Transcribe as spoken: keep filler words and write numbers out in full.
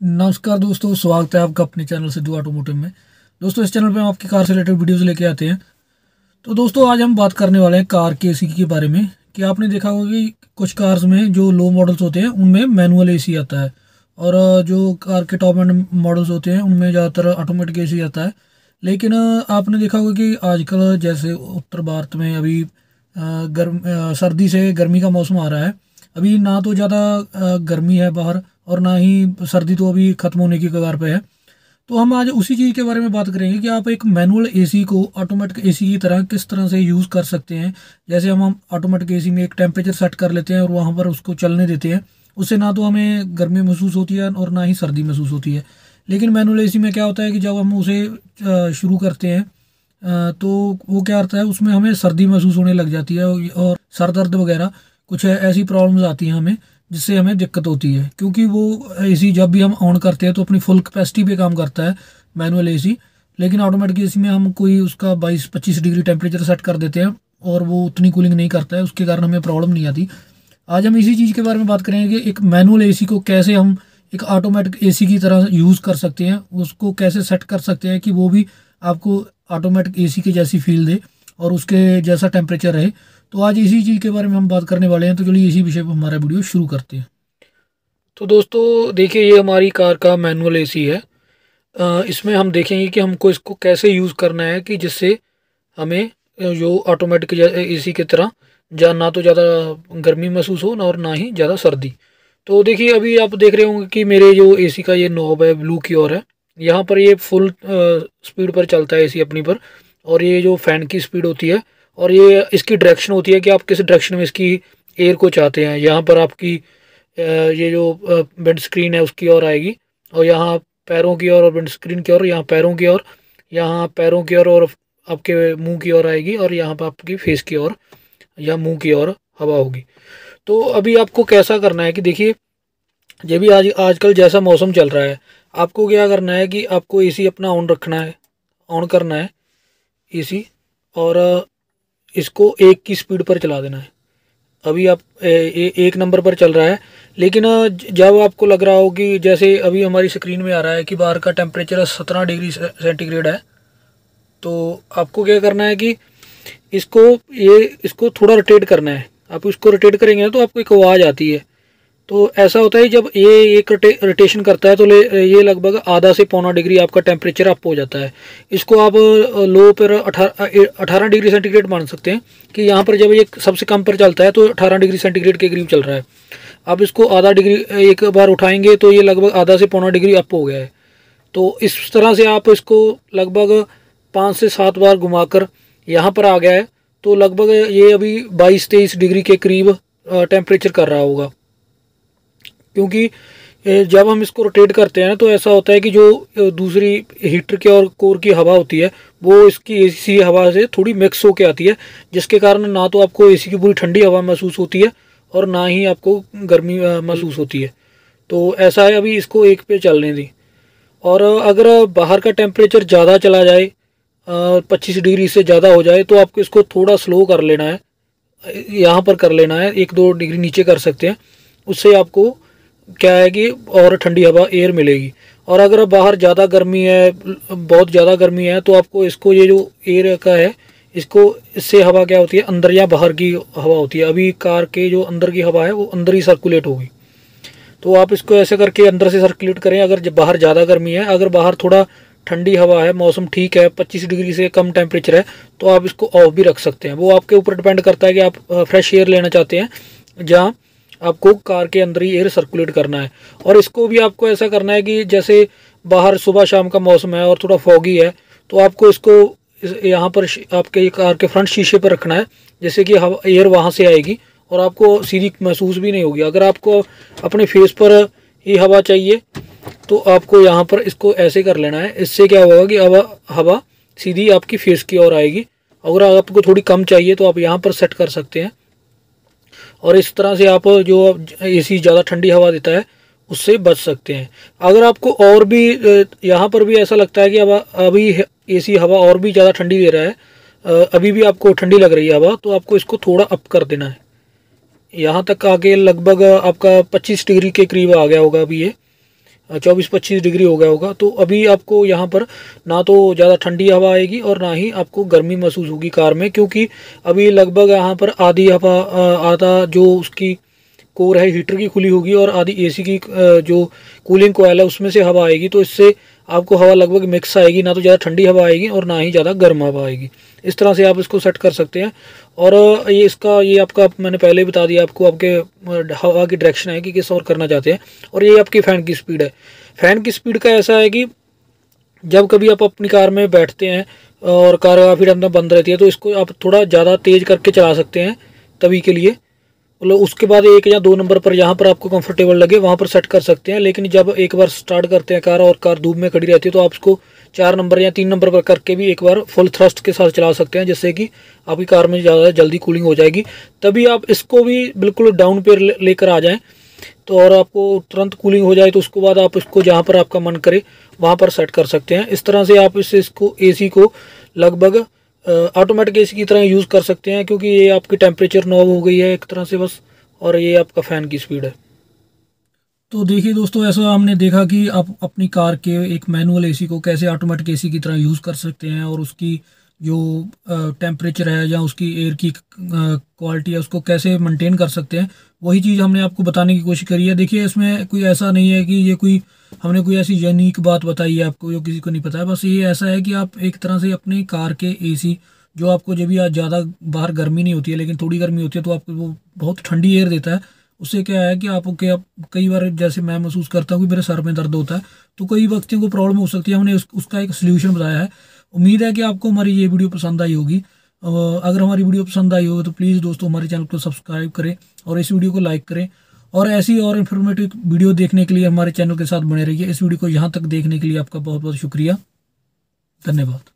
नमस्कार दोस्तों, स्वागत है आपका अपने चैनल सिद्धू ऑटोमोटिव में। दोस्तों, इस चैनल पे हम आपकी कार से रिलेटेड वीडियोस लेके आते हैं। तो दोस्तों, आज हम बात करने वाले हैं कार के एसी के बारे में। कि आपने देखा होगा कि कुछ कार्स में जो लो मॉडल्स होते हैं उनमें मैनुअल एसी आता है, और अ, जो कार के टॉप एंड मॉडल्स होते हैं उनमें ज़्यादातर ऑटोमेटिक एसी आता है। लेकिन अ, आपने देखा होगा कि आजकल जैसे उत्तर भारत में अभी अ, गर्म अ, सर्दी से गर्मी का मौसम आ रहा है। अभी ना तो ज़्यादा अ, गर्मी है बाहर, और ना ही सर्दी तो अभी ख़त्म होने की कगार पे है। तो हम आज उसी चीज़ के बारे में बात करेंगे कि आप एक मैनुअल एसी को ऑटोमेटिक एसी की तरह किस तरह से यूज़ कर सकते हैं। जैसे हम हम ऑटोमेटिक एसी में एक टेम्परेचर सेट कर लेते हैं और वहाँ पर उसको चलने देते हैं। उससे ना तो हमें गर्मी महसूस होती है और ना ही सर्दी महसूस होती है। लेकिन मैनुअल एसी में क्या होता है कि जब हम उसे अ, शुरू करते हैं अ, तो वो क्या होता है, उसमें हमें सर्दी महसूस होने लग जाती है, और सर दर्द वगैरह कुछ ऐसी प्रॉब्लम्स आती हैं हमें, जिससे हमें दिक्कत होती है। क्योंकि वो एसी जब भी हम ऑन करते हैं तो अपनी फुल कैपेसिटी पे काम करता है मैनुअल एसी। लेकिन ऑटोमेटिक एसी में हम कोई उसका बाईस पच्चीस डिग्री टेम्परेचर सेट कर देते हैं और वो उतनी कूलिंग नहीं करता है, उसके कारण हमें प्रॉब्लम नहीं आती। आज हम इसी चीज़ के बारे में बात करेंगे कि एक मैनुअल एसी को कैसे हम एक ऑटोमेटिक एसी की तरह यूज़ कर सकते हैं, उसको कैसे सेट कर सकते हैं कि वो भी आपको ऑटोमेटिक एसी की जैसी फील दे और उसके जैसा टेम्परेचर रहे। तो आज इसी चीज़ के बारे में हम बात करने वाले हैं। तो चलिए इसी विषय पर हमारा वीडियो शुरू करते हैं। तो दोस्तों देखिए, ये हमारी कार का मैनुअल एसी है। अ, इसमें हम देखेंगे कि हमको इसको कैसे यूज़ करना है कि जिससे हमें अ, जो ऑटोमेटिक एसी की तरह जा ना तो ज़्यादा गर्मी महसूस हो ना और ना ही ज़्यादा सर्दी। तो देखिए, अभी आप देख रहे होंगे कि मेरे जो एसी का ये नॉब है ब्लू की ओर है। यहाँ पर ये फुल स्पीड पर चलता है एसी अपनी पर, और ये जो फ़ैन की स्पीड होती है और ये इसकी डायरेक्शन होती है कि आप किस डायरेक्शन में इसकी एयर को चाहते हैं। यहाँ पर आपकी अ, ये जो विंड स्क्रीन है उसकी ओर आएगी, और यहाँ पैरों की ओर और विंड स्क्रीन की ओर, यहाँ पैरों की ओर, यहाँ पैरों की ओर और आपके मुंह की ओर आएगी, और यहाँ पर आपकी फेस की ओर या मुंह की ओर हवा होगी। तो अभी आपको कैसा करना है कि देखिए, ये भी आज आजकल जैसा मौसम चल रहा है, आपको क्या करना है कि आपको एसी अपना ऑन रखना है, ऑन करना है एसी, और अ, इसको एक की स्पीड पर चला देना है। अभी आप ए, ए, एक नंबर पर चल रहा है। लेकिन अ, ज- जब आपको लग रहा हो कि जैसे अभी हमारी स्क्रीन में आ रहा है कि बाहर का टेम्परेचर सत्रह डिग्री से- सेंटीग्रेड है, तो आपको क्या करना है कि इसको ये इसको थोड़ा रोटेट करना है। आप इसको रोटेट करेंगे ना तो आपको एक आवाज़ आती है। तो ऐसा होता है जब ये एक रोटेशन करता है तो ले ये लगभग आधा से पौना डिग्री आपका टेम्परेचर अप हो जाता है। इसको आप लो पर अठारह अठारह डिग्री सेंटीग्रेड मान सकते हैं कि यहाँ पर जब ये सबसे कम पर चलता है तो अठारह डिग्री सेंटीग्रेड के करीब चल रहा है। आप इसको आधा डिग्री एक बार उठाएंगे तो ये लगभग आधा से पौना डिग्री अप हो गया है। तो इस तरह से आप इसको लगभग पाँच से सात बार घुमाकर यहाँ पर आ गया है। तो लगभग ये अभी बाईस तेईस डिग्री के करीब टेम्परेचर कर रहा होगा। क्योंकि ए, जब हम इसको रोटेट करते हैं ना तो ऐसा होता है कि जो अ, दूसरी हीटर के और कोर की हवा होती है वो इसकी एसी हवा से थोड़ी मिक्स होके आती है, जिसके कारण ना तो आपको एसी की पूरी ठंडी हवा महसूस होती है और ना ही आपको गर्मी अ, महसूस होती है। तो ऐसा है, अभी इसको एक पे चलने दी। और अगर बाहर का टेम्परेचर ज़्यादा चला जाए, पच्चीस डिग्री से ज़्यादा हो जाए, तो आपको इसको थोड़ा स्लो कर लेना है, यहाँ पर कर लेना है, एक दो डिग्री नीचे कर सकते हैं। उससे आपको क्या है कि और ठंडी हवा एयर मिलेगी। और अगर बाहर ज़्यादा गर्मी है, बहुत ज़्यादा गर्मी है, तो आपको इसको ये जो एयर का है, इसको इससे हवा क्या होती है, अंदर या बाहर की हवा होती है। अभी कार के जो अंदर की हवा है वो अंदर ही सर्कुलेट होगी। तो आप इसको ऐसे करके अंदर से सर्कुलेट करें। अगर ज- बाहर ज़्यादा गर्मी है, अगर बाहर थोड़ा ठंडी हवा है, मौसम ठीक है, पच्चीस डिग्री से कम टेम्परेचर है, तो आप इसको ऑफ भी रख सकते हैं। वो आपके ऊपर डिपेंड करता है कि आप फ्रेश एयर लेना चाहते हैं जहाँ आपको कार के अंदर ही एयर सर्कुलेट करना है। और इसको भी आपको ऐसा करना है कि जैसे बाहर सुबह शाम का मौसम है और थोड़ा फॉगी है, तो आपको इसको इस- यहाँ पर श- आपके कार के फ्रंट शीशे पर रखना है, जैसे कि हवा एयर वहाँ से आएगी और आपको सीधी महसूस भी नहीं होगी। अगर आपको अपने फेस पर ही हवा चाहिए तो आपको यहाँ पर इसको ऐसे कर लेना है। इससे क्या होगा कि हवा हवा सीधी आपकी फेस की ओर आएगी। अगर आपको थोड़ी कम चाहिए तो आप यहाँ पर सेट कर सकते हैं, और इस तरह से आप जो एसी ज़्यादा ठंडी हवा देता है उससे बच सकते हैं। अगर आपको और भी अ, यहाँ पर भी ऐसा लगता है कि अब अभी एसी हवा और भी ज़्यादा ठंडी दे रहा है, अ, अभी भी आपको ठंडी लग रही है हवा, तो आपको इसको थोड़ा अप कर देना है। यहाँ तक आके लगभग आपका पच्चीस डिग्री के करीब आ गया होगा अभी ये। चौबीस पच्चीस डिग्री हो गया होगा। तो अभी आपको यहाँ पर ना तो ज़्यादा ठंडी हवा आएगी और ना ही आपको गर्मी महसूस होगी कार में, क्योंकि अभी लगभग यहाँ पर आधी हवा, आधा जो उसकी कोर है हीटर की खुली होगी और आधी एसी की जो कूलिंग कोयल है उसमें से हवा आएगी। तो इससे आपको हवा लगभग मिक्स आएगी, ना तो ज़्यादा ठंडी हवा आएगी और ना ही ज़्यादा गर्म हवा आएगी। इस तरह से आप इसको सेट कर सकते हैं। और ये इसका ये आपका मैंने पहले ही बता दिया आपको, आपके हवा की डायरेक्शन है कि किस और करना चाहते हैं। और ये आपकी फ़ैन की स्पीड है। फ़ैन की स्पीड का ऐसा है कि जब कभी आप अपनी कार में बैठते हैं और कार काफ़ी टाइम तक बंद रहती है तो इसको आप थोड़ा ज़्यादा तेज़ करके चला सकते हैं तभी के लिए, मतलब उसके बाद एक या दो नंबर पर जहाँ पर आपको कंफर्टेबल लगे वहाँ पर सेट कर सकते हैं। लेकिन जब एक बार स्टार्ट करते हैं कार और कार धूप में खड़ी रहती है तो आप इसको चार नंबर या तीन नंबर पर करके भी एक बार फुल थ्रस्ट के साथ चला सकते हैं, जिससे कि आपकी कार में ज़्यादा जल्दी कूलिंग हो जाएगी। तभी आप इसको भी बिल्कुल डाउन पे लेकर आ जाएँ तो और आपको तुरंत कूलिंग हो जाए तो उसके बाद आप इसको जहाँ पर आपका मन करे वहाँ पर सेट कर सकते हैं। इस तरह से आप इस इसको एसी को लगभग ऑटोमेटिक एसी की तरह यूज़ कर सकते हैं, क्योंकि ये आपकी टेम्परेचर नॉब हो गई है एक तरह से बस, और ये आपका फ़ैन की स्पीड है। तो देखिए दोस्तों, ऐसा हमने देखा कि आप अपनी कार के एक मैनुअल एसी को कैसे ऑटोमेटिक एसी की तरह यूज़ कर सकते हैं और उसकी जो टेम्परेचर है या उसकी एयर की क्वालिटी है उसको कैसे मेंटेन कर सकते हैं। वही चीज़ हमने आपको बताने की कोशिश करी है। देखिए इसमें कोई ऐसा नहीं है कि ये कोई हमने कोई ऐसी यूनिक बात बताई है आपको जो किसी को नहीं पता है। बस ये ऐसा है कि आप एक तरह से अपनी कार के एसी जो आपको जब भी आज ज़्यादा बाहर गर्मी नहीं होती है लेकिन थोड़ी गर्मी होती है तो आपको वो बहुत ठंडी एयर देता है। उससे क्या है कि आपको क्या कई बार जैसे मैं महसूस करता हूँ कि मेरे सर में दर्द होता है, तो कई व्यक्तियों को प्रॉब्लम हो सकती है। हमने उस, उसका एक सोल्यूशन बताया है। उम्मीद है कि आपको हमारी ये वीडियो पसंद आई होगी। अगर हमारी वीडियो पसंद आई हो तो प्लीज़ दोस्तों हमारे चैनल को सब्सक्राइब करें और इस वीडियो को लाइक करें, और ऐसी और इन्फॉर्मेटिव वीडियो देखने के लिए हमारे चैनल के साथ बने रहिए। इस वीडियो को यहाँ तक देखने के लिए आपका बहुत बहुत शुक्रिया। धन्यवाद।